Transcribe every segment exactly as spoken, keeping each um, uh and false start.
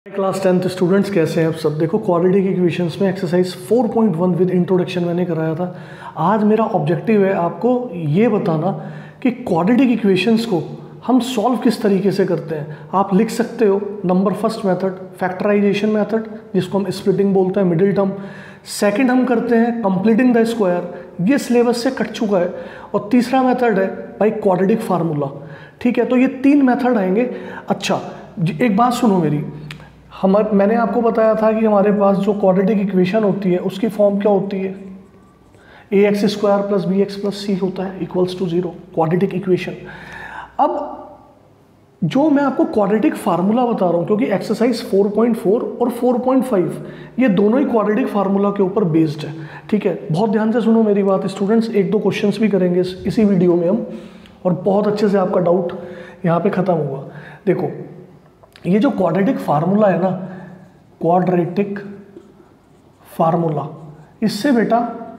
Class tenth students कैसे हैं आप सब। देखो क्वाड्रेटिक इक्वेशंस में exercise four point one with introduction मैंने कराया था। आज मेरा ऑब्जेक्टिव है आपको ये बताना कि क्वाड्रेटिक इक्वेशंस को हम सॉल्व किस तरीके से करते हैं। आप लिख सकते हो number first method factorization method, जिसको हम स्प्लिटिंग बोलते हैं, मिडिल टर्म। सेकंड हम करते हैं कंप्लीटिंग द स्क्वायर, ये सिलेबस से कट चुका है। और तीसरा मेथड है भाई क्वाड्रेटिक फार्मूला। ठीक है, तो ये तीन मेथड आएंगे। अच्छा एक बात सुनो मेरी, हम मैंने आपको बताया था कि हमारे पास जो क्वाड्रेटिक इक्वेशन होती है उसकी फॉर्म क्या होती है, a x square plus b x plus c होता है equals to zero, quadratic equation. अब जो मैं आपको क्वाड्रेटिक फार्मूला बता रहा हूँ, क्योंकि एक्सरसाइज फोर पॉइंट फोर और फोर पॉइंट फाइव ये दोनों ही क्वाड्रेटिक फार्मूला के ऊपर बेस्ड है। ठीक है, बहुत ध्यान से सुनो मेरी बात स्टूडेंट्स, एक दो क्वेश्चंस भी करेंगे इस, इसी वीडियो में हम, और बहुत अच्छे से आपका डाउट यहाँ पे खत्म होगा। देखो ये जो क्वाड्रेटिक फार्मूला है ना, क्वाड्रेटिक फार्मूला, इससे बेटा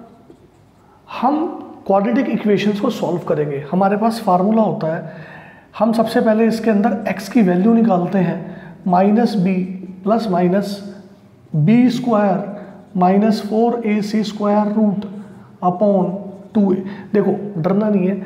हम क्वाड्रेटिक इक्वेशंस को सॉल्व करेंगे। हमारे पास फार्मूला होता है, हम सबसे पहले इसके अंदर x की वैल्यू निकालते हैं, minus b plus minus b square minus four a c square root upon two a. देखो डरना नहीं है,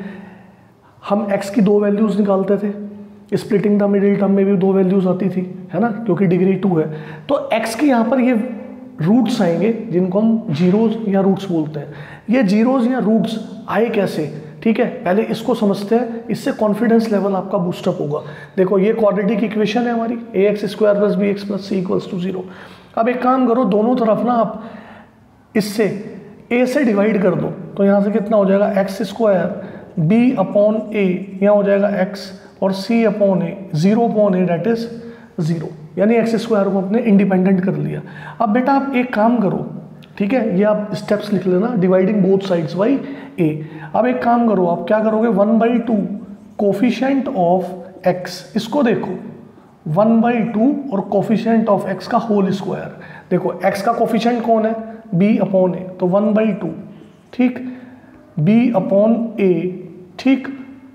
हम x की दो वैल्यूज़ निकालते थे, स्प्लिटिंग द मिडिल टर्म में भी दो वैल्यूज आती थी, है ना, क्योंकि डिग्री टू है। तो x की यहाँ पर ये रूट्स आएंगे जिनको हम जीरोज या रूट्स बोलते हैं। ये जीरोज या रूट्स आए कैसे, ठीक है, पहले इसको समझते हैं, इससे कॉन्फिडेंस लेवल आपका बूस्टअप होगा। देखो ये क्वाड्रेटिक इक्वेशन है हमारी, a x square plus b x plus c equals to zero. अब एक काम करो, दोनों तरफ ना आप इससे a से डिवाइड कर दो, तो यहाँ से कितना हो जाएगा, x square b upon a, यहाँ हो जाएगा x और c upon a, zero upon a that is zero, यानी एक्स स्क्वायर को अपने इंडिपेंडेंट कर लिया। अब बेटा आप एक काम करो, ठीक है, ये आप स्टेप्स लिख लेना, dividing both sides by a. अब एक काम करो, आप क्या करोगे, one by two coefficient of x, इसको देखो वन बाई टू और कोफिशिएंट ऑफ एक्स का होल स्क्वायर। देखो एक्स का कोफिशिएंट कौन है, बी अपॉन ए, तो वन बाई टू, ठीक, बी अपॉन ए, ठीक,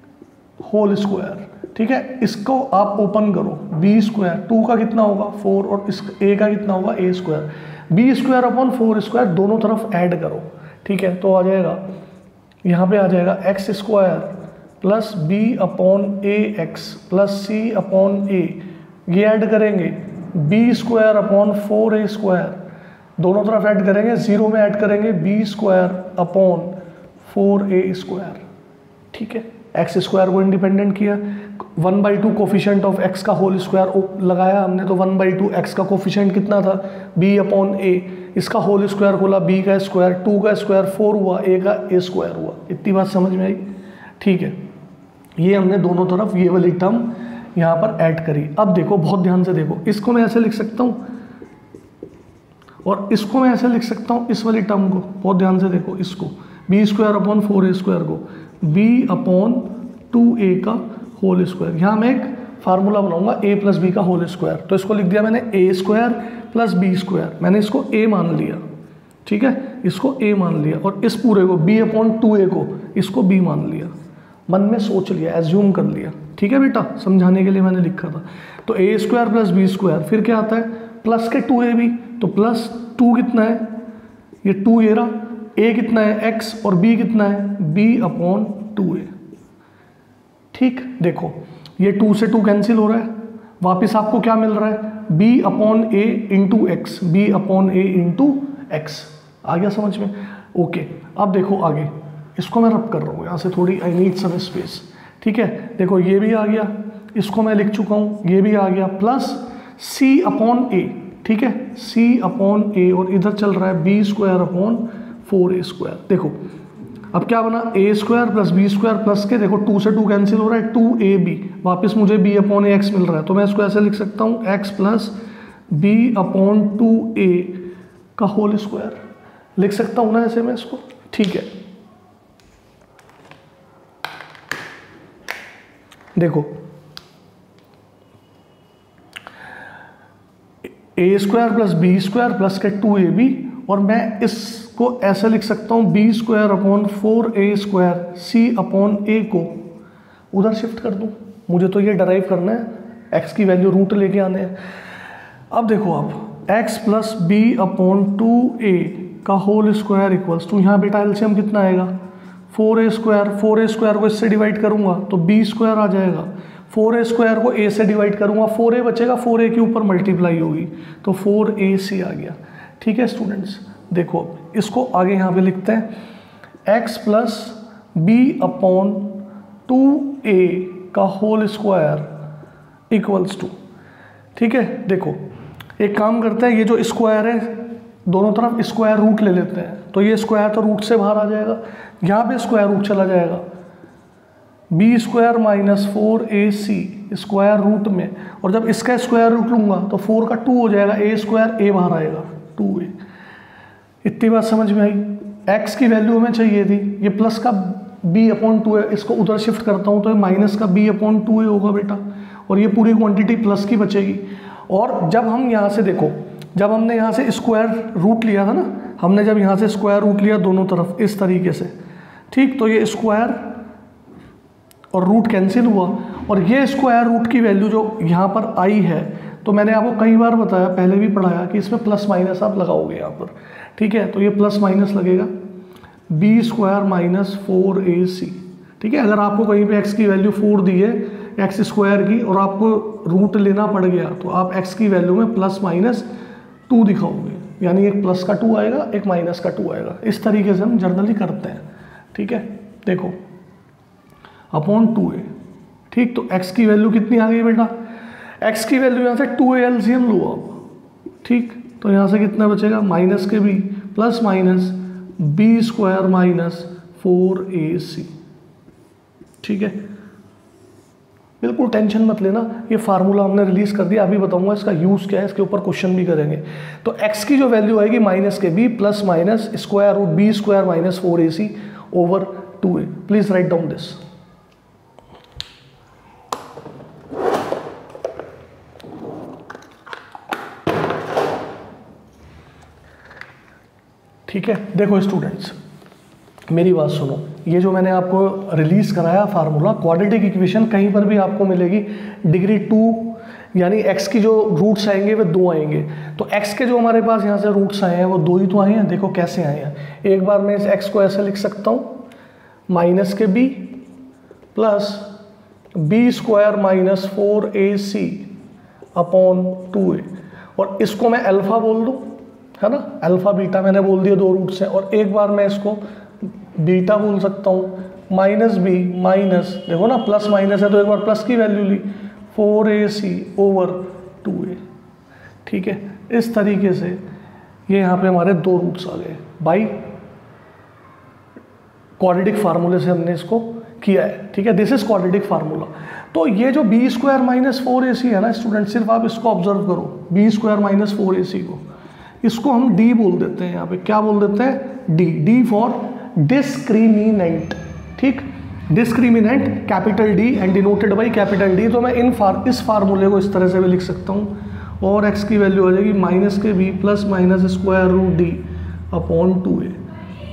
होल स्क्वायर। ठीक है, इसको आप ओपन करो, बी स्क्वायर, टू का कितना होगा फोर, और इस ए का कितना होगा a square, b square upon four square, दोनों तरफ ऐड करो। ठीक है, तो आ जाएगा यहाँ पे आ जाएगा x square plus b upon a x plus c upon a, ये ऐड करेंगे b square upon four a square, दोनों तरफ ऐड करेंगे, जीरो में ऐड करेंगे b square upon four a square. ठीक है, एक्स स्क्वायर को इंडिपेंडेंट किया, one by two coefficient of x का होल स्क्वायर लगाया हमने, तो वन बाई टू एक्स का कोफिशिएंट कितना था, बी अपॉन ए, इसका होल स्क्वायर खोला, बी का स्क्वायर, टू का स्क्वायर फोर हुआ, ए का ए स्क्वायर हुआ। इतनी बात समझ में आई। ठीक है, ये हमने दोनों तरफ ये वाली टर्म यहाँ पर ऐड करी। अब देखो बहुत ध्यान से देखो, इसको मैं ऐसे लिख सकता हूँ और इसको मैं ऐसे लिख सकता हूँ, इस वाली टर्म को बहुत ध्यान से देखो, इसको b square upon four a square को बी अपॉन टू ए का होल स्क्वायर। यहाँ मैं एक फार्मूला बनाऊंगा ए प्लस बी का होल स्क्वायर, तो इसको लिख दिया मैंने a square plus b square, मैंने इसको ए मान लिया। ठीक है, इसको ए मान लिया, और इस पूरे को बी अपॉन टू ए को इसको बी मान लिया, मन में सोच लिया, एज्यूम कर लिया। ठीक है बेटा, समझाने के लिए मैंने लिखा था। तो a square plus b square, फिर क्या आता है प्लस के टू ए बी, तो प्लस टू कितना है, ये टू ए रहा, ए कितना है एक्स, और बी कितना है बी अपॉन टू ए। ठीक, देखो ये टू से टू कैंसिल हो रहा है, वापिस आपको क्या मिल रहा है, b upon a into x, b upon a into x. आ गया समझ में? ओके, अब देखो आगे, इसको मैं रब कर रहा हूँ यहाँ से थोड़ी, आई नीड सम स्पेस। ठीक है, देखो ये भी आ गया, इसको मैं लिख चुका हूँ, ये भी आ गया, प्लस सी अपॉन ए। ठीक है, सी अपॉन ए, और इधर चल रहा है b square upon four a square. देखो अब क्या बना, a square plus b square plus के, देखो टू से टू कैंसिल हो रहा है, टू ए बी, वापिस मुझे बी अपॉन ए एक्स मिल रहा है, तो मैं इसको ऐसे लिख सकता हूँ, x plus b upon two a का होल स्क्वायर, लिख सकता हूँ ना ऐसे मैं इसको। ठीक है, देखो a square plus b square plus के टू ए बी, और मैं इसको ऐसे लिख सकता हूँ, b square upon four a square c upon a को उधर शिफ्ट कर दूँ, मुझे तो ये डराइव करना है, एक्स की वैल्यू रूट लेके आने हैं। अब देखो आप x plus b upon two a का होल स्क्वायर इक्वल्स टू, यहाँ बेटा एलसीएम कितना आएगा four a square, four a square को इससे डिवाइड करूंगा तो बी स्क्वायर आ जाएगा, फोर ए स्क्वायर को ए से डिवाइड करूंगा फोर ए बचेगा, फोर ए के ऊपर मल्टीप्लाई होगी तो फोर ए सी आ गया। ठीक है स्टूडेंट्स, देखो इसको आगे यहाँ पे लिखते हैं x plus b upon two a का होल स्क्वायर इक्वल्स टू। ठीक है, देखो एक काम करते हैं, ये जो स्क्वायर है दोनों तरफ स्क्वायर रूट ले लेते हैं, तो ये स्क्वायर तो रूट से बाहर आ जाएगा, यहाँ पे स्क्वायर रूट चला जाएगा, b square minus four a c square root में, और जब इसका स्क्वायर रूट लूंगा तो फोर का टू हो जाएगा, ए स्क्वायर ए बाहर आएगा टू ए। इतनी बात समझ में आई। एक्स की वैल्यू हमें चाहिए थी, ये प्लस का बी अपॉन टू है, इसको उधर शिफ्ट करता हूँ तो ये माइनस का बी अपॉन टू ए होगा बेटा, और ये पूरी क्वांटिटी प्लस की बचेगी। और जब हम यहाँ से देखो, जब हमने यहाँ से स्क्वायर रूट लिया था ना, हमने जब यहाँ से स्क्वायर रूट लिया दोनों तरफ इस तरीके से, ठीक, तो ये स्क्वायर और रूट कैंसिल हुआ, और ये स्क्वायर रूट की वैल्यू जो यहाँ पर आई है, तो मैंने आपको कई बार बताया, पहले भी पढ़ाया कि इसमें प्लस माइनस आप लगाओगे यहाँ पर। ठीक है, तो ये प्लस माइनस लगेगा, b square minus four a c. ठीक है, अगर आपको कहीं पे x की वैल्यू फोर दी है एक्स स्क्वायर की और आपको रूट लेना पड़ गया, तो आप x की वैल्यू में प्लस माइनस टू दिखाओगे, यानी एक प्लस का टू आएगा एक माइनस का टू आएगा। इस तरीके से हम जनरली करते हैं। ठीक है, देखो अपॉन टू ए, ठीक, तो x की वैल्यू कितनी आ गई बेटा, x की वैल्यू यहाँ से टू ए एलसीएम लो आप, ठीक, तो यहाँ से कितना बचेगा माइनस के b plus minus b square minus four a c. ठीक है, बिल्कुल टेंशन मत लेना, ये फार्मूला हमने रिलीज कर दिया, अभी बताऊंगा इसका यूज क्या है, इसके ऊपर क्वेश्चन भी करेंगे। तो x की जो वैल्यू आएगी माइनस के b plus minus square root b square minus four a c over two a. Please write down this. ठीक है, देखो स्टूडेंट्स मेरी बात सुनो, ये जो मैंने आपको रिलीज कराया फार्मूला, क्वाड्रेटिक इक्वेशन कहीं पर भी आपको मिलेगी डिग्री टू, यानी x की जो रूट्स आएंगे वे दो आएंगे। तो x के जो हमारे पास यहाँ से रूट्स आए हैं वो दो ही तो आए हैं। देखो कैसे आए हैं, एक बार मैं इस x को ऐसे लिख सकता हूँ, माइनस के b plus b square minus four a c upon two a, और इसको मैं अल्फा बोल दूँ, है ना, अल्फा बीटा मैंने बोल दिया, दो रूट्स हैं, और एक बार मैं इसको बीटा बोल सकता हूँ, माइनस बी माइनस, देखो ना प्लस माइनस है तो एक बार प्लस की वैल्यू ली, four a c over two a. ठीक है, इस तरीके से ये यहाँ पे हमारे दो रूट्स आ गए बाई क्वाड्रेटिक फार्मूले से हमने इसको किया है। ठीक है, दिस इज क्वाड्रेटिक फार्मूला। तो ये जो b square minus four a c है ना स्टूडेंट, सिर्फ आप इसको ऑब्जर्व करो, b square minus four a c को, इसको हम डी बोल देते हैं, यहाँ पे क्या बोल देते हैं, डी, डी फॉर डिस्क्रिमिनेंट। ठीक, discriminant capital D and denoted by capital D. तो मैं इन फार इस फार्मूले को इस तरह से भी लिख सकता हूँ, और एक्स की वैल्यू आ जाएगी माइनस के b plus minus square root D upon two a.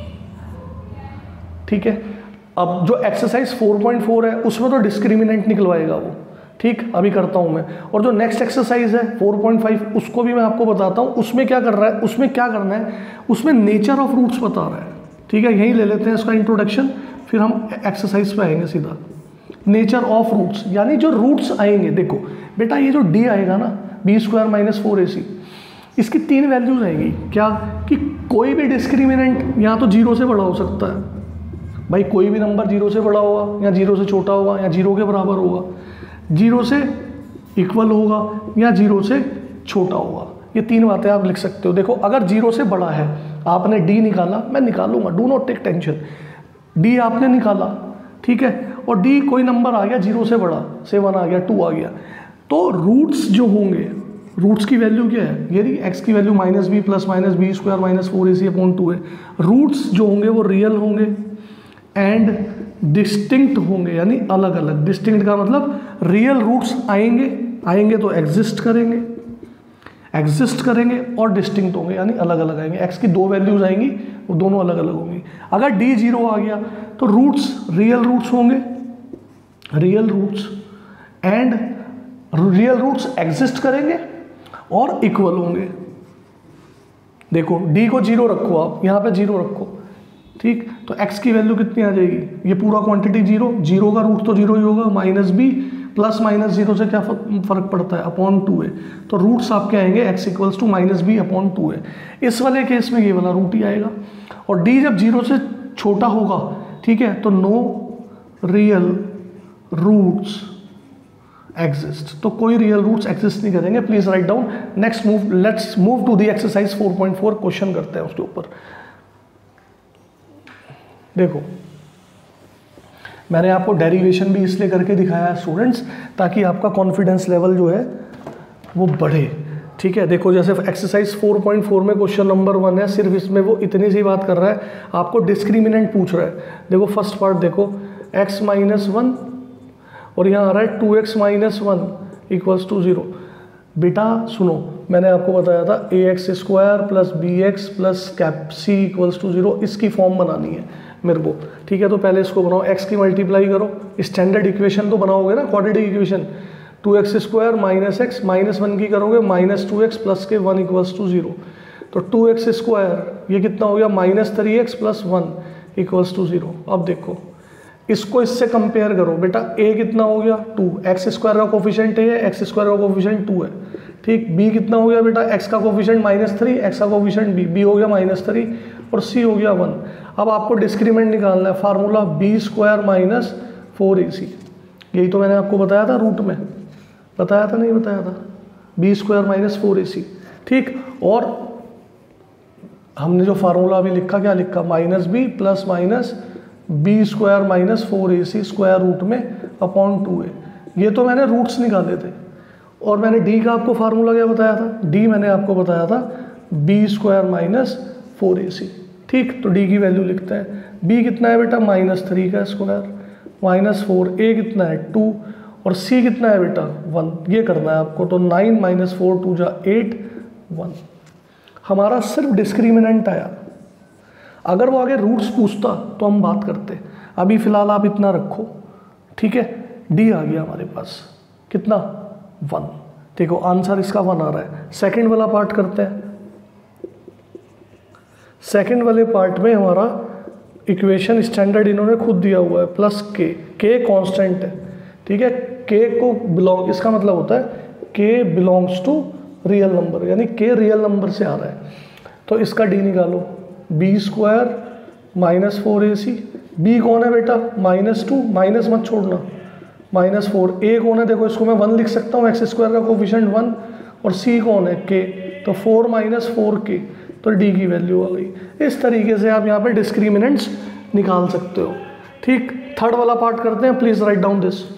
ठीक है, अब जो एक्सरसाइज फोर पॉइंट फोर है उसमें तो डिस्क्रिमिनेंट निकलवाएगा वो। ठीक, अभी करता हूँ मैं। और जो नेक्स्ट एक्सरसाइज है फोर पॉइंट फाइव, उसको भी मैं आपको बताता हूँ, उसमें क्या कर रहा है, उसमें क्या करना है, उसमें नेचर ऑफ रूट्स बता रहा है। ठीक है, यही ले लेते हैं इसका इंट्रोडक्शन, फिर हम एक्सरसाइज पे आएंगे सीधा। नेचर ऑफ रूट्स, यानी जो रूट्स आएंगे, देखो बेटा ये जो डी आएगा ना, b square minus four a c, इसकी तीन वैल्यूज आएंगी, क्या, कि कोई भी डिस्क्रिमिनेंट यहाँ तो जीरो से बड़ा हो सकता है, भाई कोई भी नंबर जीरो से बड़ा होगा या जीरो से छोटा होगा या जीरो के बराबर होगा, जीरो से इक्वल होगा या जीरो से छोटा होगा। ये तीन बातें आप लिख सकते हो। देखो अगर जीरो से बड़ा है, आपने डी निकाला, मैं निकालूंगा, do not take tension, D आपने निकाला, ठीक है, और डी कोई नंबर आ गया जीरो से बड़ा, सेवन आ गया, टू आ गया, तो रूट्स जो होंगे, रूट्स की वैल्यू क्या है, ये रही एक्स की value minus b plus minus b square minus four a c upon two है। रूट्स जो होंगे वो रियल होंगे एंड डिस्टिंक्ट होंगे, यानी अलग अलग। डिस्टिंक्ट का मतलब रियल रूट्स आएंगे आएंगे तो एग्जिस्ट करेंगे एग्जिस्ट करेंगे और डिस्टिंक्ट होंगे, यानी अलग अलग आएंगे। एक्स की दो वैल्यूज आएंगी, वो दोनों अलग अलग होंगी। अगर डी जीरो आ गया तो रूट्स रियल रूट्स होंगे, real roots and real roots exist करेंगे और इक्वल होंगे। देखो डी को जीरो रखो, आप यहाँ पे जीरो रखो, ठीक, तो x की वैल्यू कितनी आ जाएगी, ये पूरा क्वांटिटी जीरो, जीरो का रूट तो जीरो ही होगा, minus b plus minus zero से क्या फर्क पड़ता है, अपॉन टू है, तो रूट्स आपके आएंगे x equals to minus b upon two है। इस वाले केस में ये वाला रूट ही आएगा। और d जब जीरो से छोटा होगा, ठीक है, तो नो रियल रूट्स एग्जिस्ट, तो कोई रियल रूट्स एग्जिस्ट नहीं करेंगे। Please write down. Next move, let's move to the exercise four point four, question करते हैं उसके ऊपर। देखो मैंने आपको डेरिवेशन भी इसलिए करके दिखाया है स्टूडेंट्स, ताकि आपका कॉन्फिडेंस लेवल जो है वो बढ़े, ठीक है। देखो जैसे एक्सरसाइज फोर पॉइंट फोर में क्वेश्चन नंबर वन है, सिर्फ इसमें वो इतनी सी बात कर रहा है, आपको डिस्क्रिमिनेंट पूछ रहा है। देखो फर्स्ट पार्ट देखो, x माइनस वन और यहाँ आ रहा है two x minus one equals to zero. बेटा सुनो, मैंने आपको बताया था a x square plus b x plus cap c equals to zero, इसकी फॉर्म बनानी है मेरे को, ठीक है। तो पहले इसको बनाओ, x की मल्टीप्लाई करो, स्टैंडर्ड इक्वेशन तो बनाओगे ना, quadratic equation, two x square minus x minus one की करोगे माइनस टू एक्स प्लस के वन इक्वल्स टू जीरो। तो टू एक्स स्क्वायर ये कितना हो गया, minus three x plus one equals to zero. अब देखो इसको इससे कंपेयर करो, बेटा a कितना हो गया टू, एक्स स्क्वायर का कोफिशिएंट है, एक्स स्क्वायर का कोफिशिएंट टू है, ठीक। b कितना हो गया बेटा, x का कोफिशिएंट माइनस थ्री, एक्स का कोफिशिएंट b, b हो गया माइनस थ्री और c हो गया वन। अब आपको डिस्क्रिमिनेंट निकालना है, formula b square minus four a c, यही तो मैंने आपको बताया था रूट में, बताया था नहीं बताया था, b square minus four a c, ठीक। और हमने जो फार्मूला अभी लिखा, क्या लिखा, minus b plus minus b square minus four a c square root में अपॉन टू है। ये तो मैंने रूट्स निकाले थे। और मैंने डी का आपको फार्मूला क्या बताया था, डी मैंने आपको बताया था b square minus four a c, ठीक। तो डी की वैल्यू लिखते हैं, बी कितना है बेटा, माइनस थ्री का स्क्वायर माइनस फोर, ए कितना है टू और सी कितना है बेटा वन, ये करना है आपको। तो नाइन माइनस फोर टू जा एट, वन। हमारा सिर्फ डिस्क्रिमिनेंट आया, अगर वो आगे रूट्स पूछता तो हम बात करते। अभी फिलहाल आप इतना रखो, ठीक है। डी आ गया हमारे पास, कितना, वन। देखो आंसर इसका वन आ रहा है। सेकंड वाला पार्ट करते हैं। सेकंड वाले पार्ट में हमारा इक्वेशन स्टैंडर्ड इन्होंने खुद दिया हुआ है, प्लस के, के कांस्टेंट है, ठीक है। के को बिलोंग, इसका मतलब होता है के बिलोंग्स टू रियल नंबर, यानी के रियल नंबर से आ रहा है। तो इसका डी निकालो, b square minus four a c, b कौन है बेटा, माइनस टू, माइनस मत छोड़ना, माइनस फोर। ए कौन है, देखो इसको मैं वन लिख सकता हूँ, एक्स स्क्वायर का कोफिशिएंट वन, और सी कौन है, के, तो फोर माइनस फोर के, तो डी की वैल्यू आ गई। इस तरीके से आप यहाँ पे डिस्क्रिमिनेंट्स निकाल सकते हो, ठीक। थर्ड वाला पार्ट करते हैं, प्लीज राइट डाउन दिस।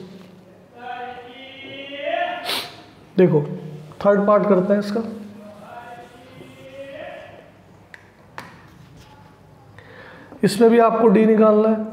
देखो थर्ड पार्ट करते हैं इसका। इसमें भी आपको डी निकालना है,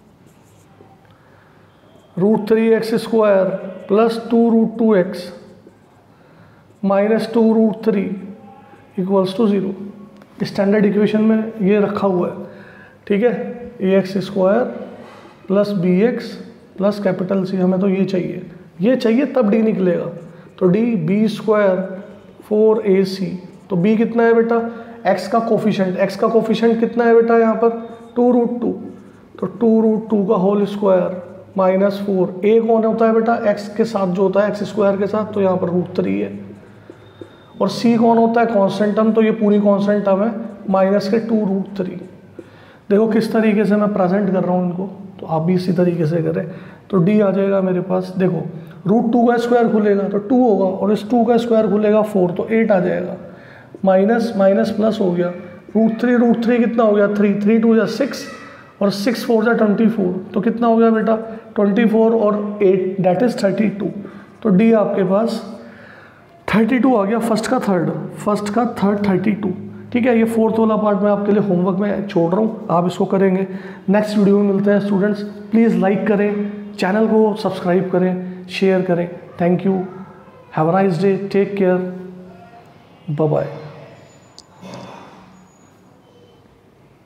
root three x square plus two root two x minus two root three equals to zero. Standard equation में ये रखा हुआ है, ठीक है। A x square plus b x plus capital c, हमें तो ये चाहिए, ये चाहिए तब डी निकलेगा। तो d b square four a c, तो बी कितना है बेटा, एक्स का कोफिशिएंट, एक्स का कोफिशिएंट कितना है बेटा यहाँ पर, टू रूट टू, तो टू रूट टू का whole square minus four. A कौन होता है बेटा, एक्स के साथ जो होता है, एक्स स्क्वायर के साथ, तो यहाँ पर रूट थ्री है। और सी कौन होता है, कांस्टेंट टर्म, तो ये पूरी कांस्टेंट टर्म है, माइनस के टू रूट थ्री। देखो किस तरीके से मैं प्रेजेंट कर रहा हूँ इनको, तो आप भी इसी तरीके से करें। तो डी आ जाएगा मेरे पास, देखो रूट टू का स्क्वायर खुलेगा तो टू होगा, और इस टू का स्क्वायर खुलेगा फोर, तो एट आ जाएगा, माइनस माइनस प्लस हो गया, रूट थ्री रूट थ्री कितना हो गया, थ्री, थ्री टू या सिक्स, और सिक्स फोर या ट्वेंटी फोर, तो कितना हो गया बेटा, ट्वेंटी फोर और eight that is thirty two. तो डी आपके पास थर्टी टू आ गया, फर्स्ट का थर्ड, फर्स्ट का थर्ड थर्टी टू, ठीक है। ये फोर्थ वाला पार्ट मैं आपके लिए होमवर्क में छोड़ रहा हूँ, आप इसको करेंगे। नेक्स्ट वीडियो में मिलते हैं स्टूडेंट्स, प्लीज़ लाइक करें, चैनल को सब्सक्राइब करें, शेयर करें। Thank you, have a nice day, take care, bye bye.